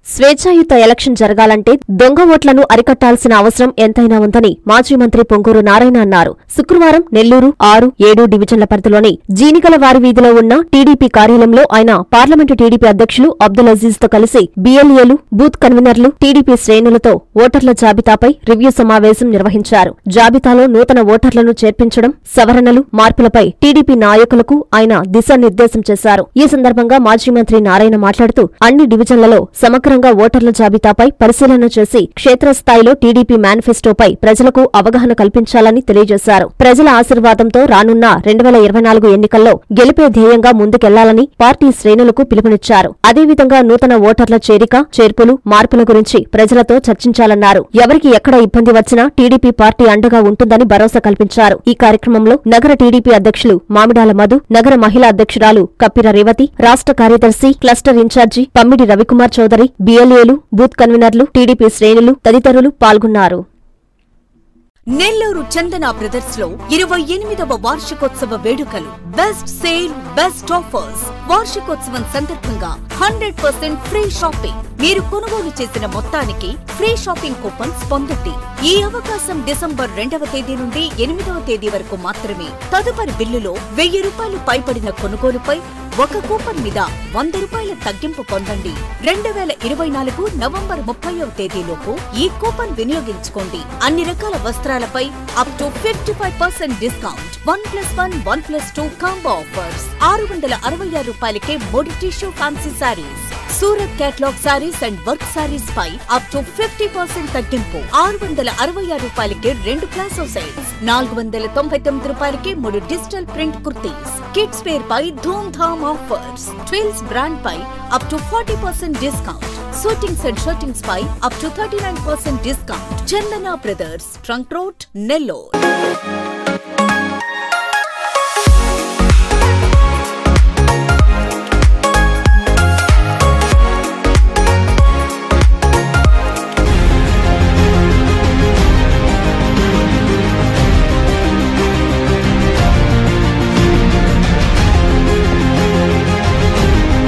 స్వేచ్ఛాయుత ఎలక్షన్ జరగాలంటే దొంగ ఓట్లను అరికట్టాల్సిన అవసరం ఎంతైనా ఉందని మాజీ మంత్రి పొంగూరు నారాయణ అన్నారు. శుక్రవారం నెల్లూరు 6, 7 డివిజన్ల పరిధిలోని జీనిగల వారి వీధిలో ఉన్న టీడీపీ కార్యాలయంలో ఆయన పార్లమెంటు టీడీపీ అధ్యక్షులు అబ్దుల్ అజీజ్ తో కలిసి బీఎల్ఏలు, బూత్ కన్వీనర్లు, టీడీపీ శ్రేణులతో ఓటర్ల జాబితాపై రివ్యూ సమావేశం నిర్వహించారు. జాబితాలో నూతన ఓటర్లను చేర్పించడం, సవరణలు, మార్పులపై టీడీపీ నాయకులకు ఆయన దిశానిర్దేశం చేశారు. ఈ సందర్భంగా మాజీ మంత్రి నారాయణ మాట్లాడుతూ అన్ని డివిజన్లలో సమగ్ర ఓటర్ల జాబితాపై పరిశీలన చేసి క్షేత్రస్థాయిలో టీడీపీ మేనిఫెస్టోపై ప్రజలకు అవగాహన కల్పించాలని తెలియజేశారు. ప్రజల ఆశీర్వాదంతో రానున్న 2024 ఎన్నికల్లో గెలిపే ధ్యేయంగా ముందుకెళ్లాలని పార్టీ శ్రేణులకు పిలుపునిచ్చారు. అదేవిధంగా నూతన ఓటర్ల చేరిక, చేర్పులు, మార్పుల గురించి ప్రజలతో చర్చించాలన్నారు. ఎవరికి ఎక్కడ ఇబ్బంది వచ్చినా టీడీపీ పార్టీ అండగా ఉంటుందని భరోసా కల్పించారు. ఈ కార్యక్రమంలో నగర టీడీపీ అధ్యక్షులు మామిడాల మధు, నగర మహిళా అధ్యక్షురాలు కప్పిర రేవతి, రాష్ట్ర కార్యదర్శి, క్లస్టర్ ఇన్ఛార్జి పమ్మిడి రవికుమార్ చౌదరి, బీఎల్ఏలు, బూత్ కన్వీనర్లు, టీడీపీ శ్రేణులు తదితరులు పాల్గొన్నారు. నెల్లూరు చందన బ్రదర్స్ లో 28వ వార్షికోత్సవ వేడుకలు. Best sale, best offers. వార్షికోత్సవం సందర్భంగా 100% ఫ్రీ షాపింగ్. మీరు కొనుగోలు చేసిన మొత్తానికి ఫ్రీ షాపింగ్ కూపన్స్ పొందండి. ఈ అవకాశం డిసెంబర్ 2వ తేదీ నుండి 8వ తేదీ వరకు మాత్రమే. తదుపరి బిల్లులో 1000 రూపాయలు పైబడిన కొనుగోలుపై ఒక కూపన్ మీద 100 రూపాయల తగ్గింపు పొందండి. 2024 నవంబర్ 30వ తేదీలోపు ఈ కూపన్ వినియోగించుకోండి. అన్ని రకాల వస్త్రాలపై up to 55% discount. 1+1, 1+2 combo offers. 666 రూపాయలకే 3 tissue fancy saris. Surat catalogue saris and work saris పై అప్ టు 50% తగ్గింపు. 666 రూపాయలకే 2 ప్లాసో సెట్స్. 499 రూపాయలకే 3 digital print kurtis. Kids wear పై ధూమ్ ధామ్ ఆఫర్స్. ట్విల్స్ బ్రాండ్ పై up to 40% discount. Shootings and shirtings పై up to 39% discount. Chandana Brothers, trunk road, Nellore.